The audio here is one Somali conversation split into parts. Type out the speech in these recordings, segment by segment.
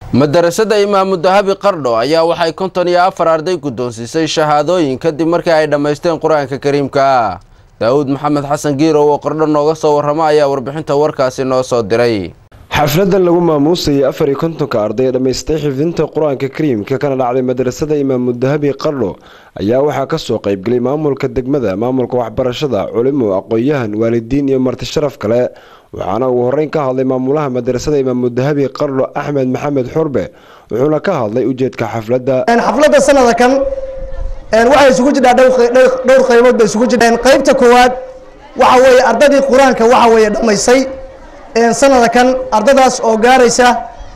madarasada Imaam Dahabi Qardho ayaa waxay 54 arday guddoonsiisay shahaadooyin kadib markii ay dhameysteen Quraanka Kariimka. Daawud Maxamed Xasan Giiro oo Qardho nooga soo warrama ayaa warbixinta warkaasi noo soo diray. xafladan lagu maamuusay 54 arday dhameystay xifdinta Quraanka Kariimka kana dhacday madarasada Imaam Dahabi Qardho ayaa waxaa ka soo qayb galay maamulka degmada, maamulka waxbarashada, culimo, aqoonyahan, waalidiin iyo marti sharaf kale. waxaana ugu horeyn ka hadlay maamulaha madarasada Imaam Dahabi Qardho Axmed Maxamed Xurbe wuxuuna ka hadlay ujeedka xafladda. xafladda sanadkan waxay isugu jirtaa dhowr qaybood bay isugu jirtaa. qaybta koowaad waxa weeye ardadii Quraanka waxa weeye dhameysay sanadkan ardadaas oo gaaraysa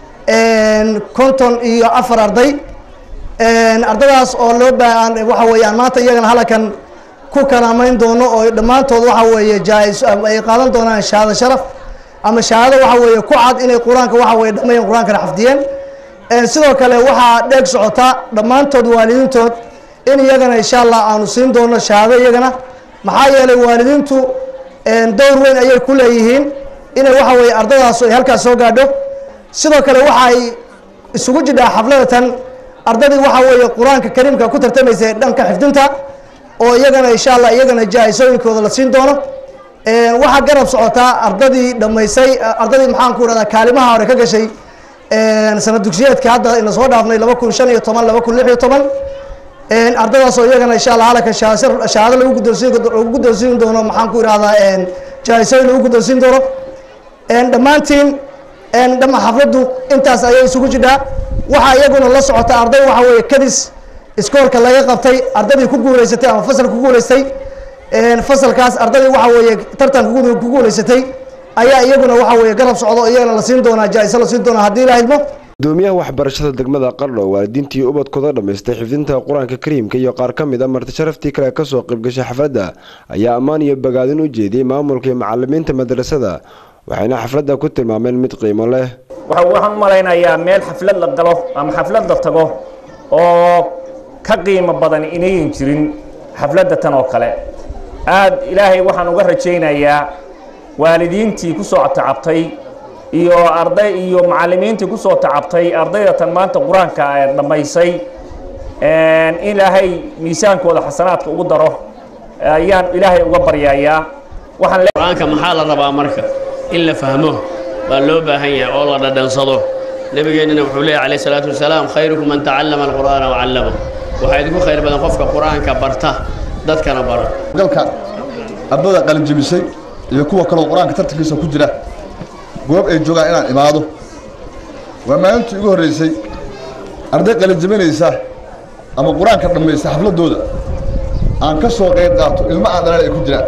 54 arday. ardadaas oo loo baahan waxa weeye maanta iyagana halkan ku kalaamayn doono oo dhamaantood waxa weeye jaa'iso ay qaadan doonaan shahaado sharaf ama shahaado waxa weeye ku cad inay Quraanka waxa weeye dhameeyeen Quraanka xafdiyeen. sidoo kale waxa dheeg socota dhamaantood waalidiintood in iyagana insha Allah aanu siin doono shahaado iyagana maxaa yeelay waalidiintu door weyn ayay ku leeyihiin inay waxa weeye ardadaas ay halkaas soo gaadho. sidoo kale waxa ay isugu jirtaa xafladatan ardadii waxa weeye Quraanka Kariimka ku tartamaysay dhanka xifdinta oo iyagana insha Allah iyagana jaa'isoyinkooda la siin doono. waxa garab socota ardadii dhameysay ardadii maxaan ku radaa kaalimaha hore ka gashay sanad dugsiyeedka hadda in soo dhaafnay 2015 2016 ardadaas oo iyagana insha Allah halka shahaado lagu guddoonsiin doono maxaan ku radaa jaa'isoyin lagu guddoonsiin doono. dhamaantiin dhama xafladdu intaas ayay isugu jirtaa. waxa iyaguna la socota arday waxa weeye kadis iskoolka laga qabtay ardadii ku guuleysatay ama fasal ku guuleystay fasalkaas ardadii waxa weeye tartan ku guuleysatay ayaa iyaguna waxa weeye garab socdo iyagana la siin doona jaa'iso la siin doona hadii la helmo. gudoomiyaha waxbarashada degmada Qardho waalidiintii ubadkooda dhameystay xifdinta Quraanka Kariimka iyo qaar ka mid ah marti sharaftii kale ka soo qayb gashay xafladda ayaa ammaan iyo bogaadin u jeediyay maamulka iyo macallimiinta madrasada waxayna xafladda ku tilmaameen mid qiimo leh. waxaan malaynayaa meel xaflad la galo ama xaflad la tago oo ka qiimo badan inayn jirin xafladda tan oo kale. aad ilaahay waxaan uga rajaynayaa waalidiintii ku soo tacabtay iyo arday iyo macallimiintii ku soo tacabtay ardayda tan maanta Quraanka ay dhameysay ilaahay miisaankooda xasanaadka ugu daro ayaan ilaahay uga baryayaa. waxaan Quraanka maxaa la rabaa marka in la fahmo baa loo baahan yahay oo la dhadhansado. nabigeennana wuxuu leeyahay alayhi salaatu wasalaam khayrukum man ta'allama al-qur'ana wa 'allama. waxa idinku khayr badan qofka Quraanka barta dadkana bara. galka ardada qalin jabisay iyo kuwa kale Quraanka tartankiisa ku jira goob ay joogaan inaan imaado waa maalintii ugu horeysay arday qalin jabinaysa ama Quraanka dhameysay xafladooda aan ka soo qayb qaato ilmo aan dhalay ay ku jiraan.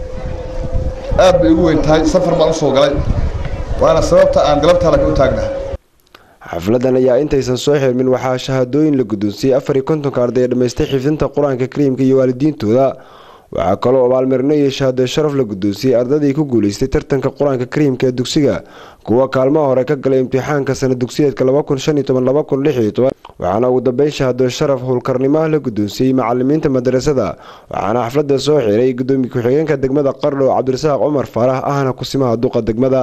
aad bay ugu weyn tahay safar baan u soo galay waana sababta aan galabta la ku taagnahay. xafladan ayaa intaysan soo xirmin waxaa shahaadooyin la guddoonsiiyay 54 arday dhameystay xifdinta Quraanka Kariimka iyo waalidiintooda. waxaa kaloo abaalmarino iyo shahaado sharaf la guddoonsiiyay ardadii ku guuleystay tartanka Quraanka Kariimka ee dugsiga kuwa kaalmaha hore ka galay imtixaanka sanad dugsiyeedka 2015-2016. waxaana ugu dambeyn shahaado sharaf howlkarnimo la guddoonsiiyay macallimiinta madrasada. waxaana xafladda soo xiray gudoomiye ku-xigeenka degmada Qardho Cabdirasaaq Umar Faarax ahna kusimaha duqa degmada.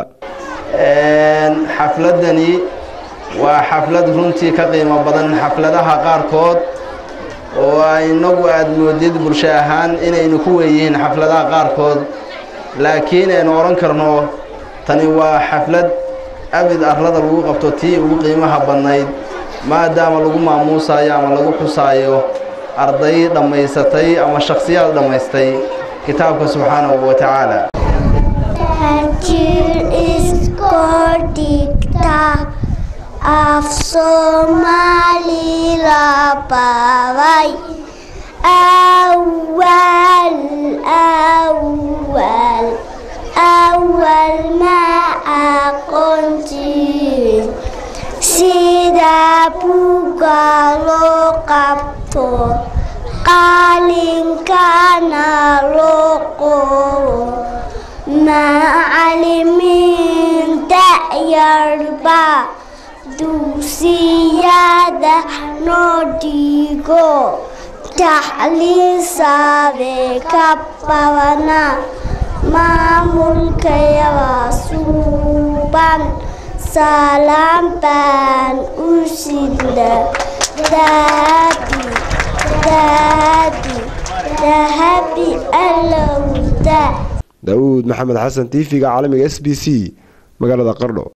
xafladani waa xaflad runtii ka qiimo badan xafladaha qaarkood oo aynagu aad moodid bulsho ahaan inaynu ku weeyihiin xafladaha qaarkood laakiin aynu oran karno tani waa xaflad abid arlada lagu qabto tii ugu qiimaha badnayd maadaama lagu maamuusayo ama lagu xusaayo arday dhameysatay ama shakhsiyaad dhameystay kitaabka subxaanahu wa tacaala. af Somali la baway awal ma aqoontiin sida buuga loo qabto qalinkana loo qoro macallimiinta yarba dugsiyada noo dhigo taxliil sare ka badana maamulkayada suuban salaam baan u سيدنا ذهبي الهدى. داود محمد حسن تيفيga caalamiga SBC magaalada Qardho.